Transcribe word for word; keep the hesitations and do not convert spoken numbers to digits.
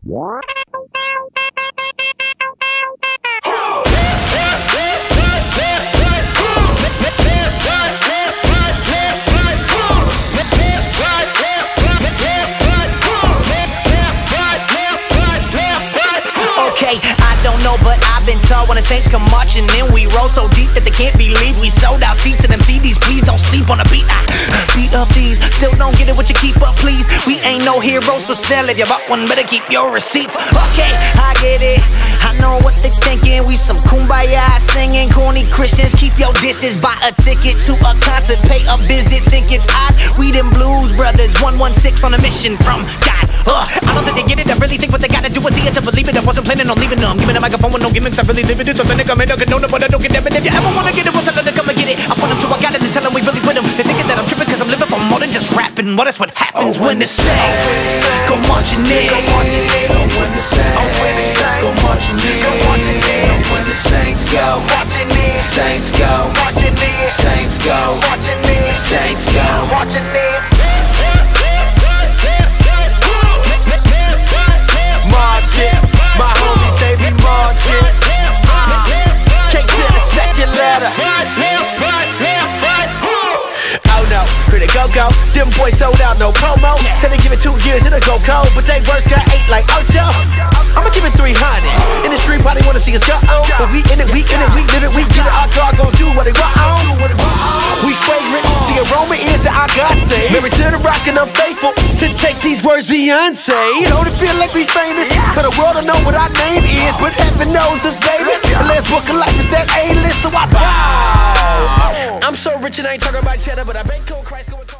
Okay, I don't know, but I've been told when the Saints come marching in, we roll so deep that they can't believe we sold out seats in them C Ds. Please don't sleep on the beat. I beat up these, still don't get it, what you keep up, please. We ain't no heroes for sale. If you bought one, better keep your receipts. Okay, I get it. I know what they thinking. We some kumbaya singing, corny Christians. Keep your dishes, buy a ticket to a concert, pay a visit. Think it's odd? We them blues brothers, one one six on a mission from God. Uh, I don't think they get it. I really think what they gotta do is see it to believe it. I wasn't planning on leaving them. Give me the microphone with no gimmicks. I really live it. So the nigga made a good know, but I don't get them. And if you ever wanna get it, we'll tell them to come and get it. I want them to, I got it, and tell them we really with them. They're thinking that I'm tripping cause I'm living for more than just rapping. Well, that's what happens oh, when, when the Saints go marching in. Go marching in. Oh, when the Saints go marching in. Go marching in. Oh, when the Saints go marching in. Saints go marching in. Saints go marching in. Saints go marching in. Marching, my homies they be marching. Cake to the second letter. Oh no, pretty go-go. Them boys sold out, no promo. Said they give it two years, it'll go cold, but they worst got eight like Ocho. I'ma give it three hundred. In the street, probably wanna see us go on, but we in it, we in it, we live it, we get it. Our God gon' do what they want on. We fragrant, the aroma is that our God saves. Married to the rock and I'm faithful to take these words Beyonce. Don't it feel like we famous? But the world don't know what our name is, but heaven knows us, baby. The last book of life is that A-list, so I bow. I'm so rich and I ain't talking about cheddar, but I bake cold Christ going